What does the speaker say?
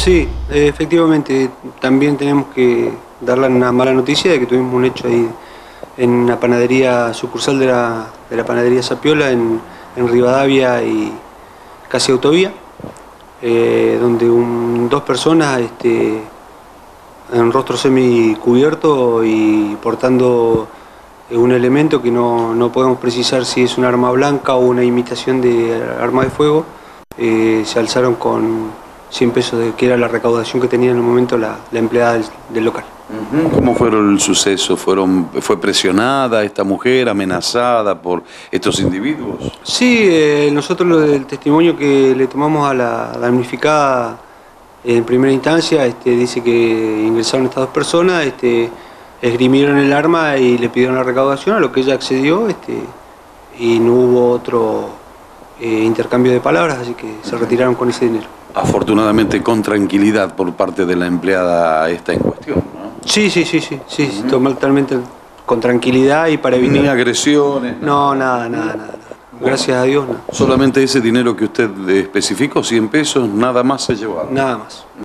Sí, efectivamente, también tenemos que darle una mala noticia de que tuvimos un hecho ahí en la panadería sucursal de la panadería Sapiola en Rivadavia y casi Autovía, donde dos personas en rostro semicubierto y portando un elemento que no podemos precisar si es un arma blanca o una imitación de arma de fuego, se alzaron con 100 pesos, que era la recaudación que tenía en el momento la empleada del local. ¿Cómo fue el suceso? ¿Fue presionada esta mujer, amenazada por estos individuos? Sí, nosotros el testimonio que le tomamos a la damnificada en primera instancia dice que ingresaron estas dos personas, esgrimieron el arma y le pidieron la recaudación, a lo que ella accedió, y no hubo otro intercambio de palabras, así que se retiraron con ese dinero. Afortunadamente con tranquilidad por parte de la empleada esta en cuestión, ¿no? Sí, totalmente con tranquilidad y para evitar... ¿Ni agresiones? No, nada. Gracias a Dios, no. ¿Solamente ese dinero que usted especificó, 100 pesos, nada más se llevaba? Nada más.